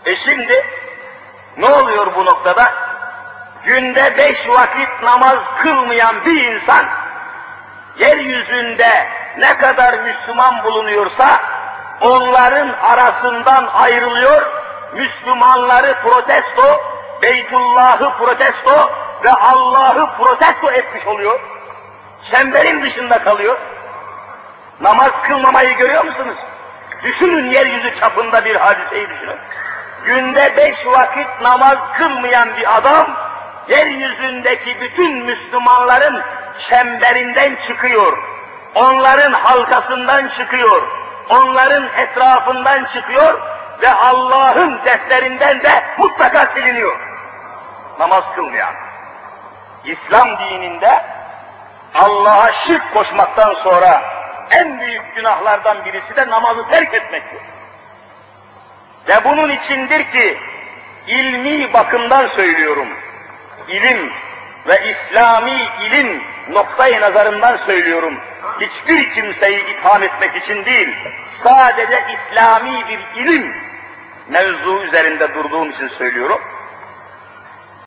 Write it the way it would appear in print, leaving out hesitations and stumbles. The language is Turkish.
Şimdi ne oluyor bu noktada? Günde 5 vakit namaz kılmayan bir insan, yeryüzünde ne kadar Müslüman bulunuyorsa, onların arasından ayrılıyor, Müslümanları protesto, Beytullah'ı protesto ve Allah'ı protesto etmiş oluyor. Çemberin dışında kalıyor. Namaz kılmamayı görüyor musunuz? Düşünün, yeryüzü çapında bir hadiseyi düşünün. Günde 5 vakit namaz kılmayan bir adam, yeryüzündeki bütün Müslümanların çemberinden çıkıyor. Onların halkasından çıkıyor. Onların etrafından çıkıyor ve Allah'ın defterinden de mutlaka siliniyor. Namaz kılmayan. İslam dininde Allah'a şirk koşmaktan sonra en büyük günahlardan birisi de namazı terk etmektir. Ve bunun içindir ki ilmi bakımdan söylüyorum. İlim ve İslami ilim noktayı nazarından söylüyorum. Hiçbir kimseyi itham etmek için değil, sadece İslami bir ilim mevzu üzerinde durduğum için söylüyorum.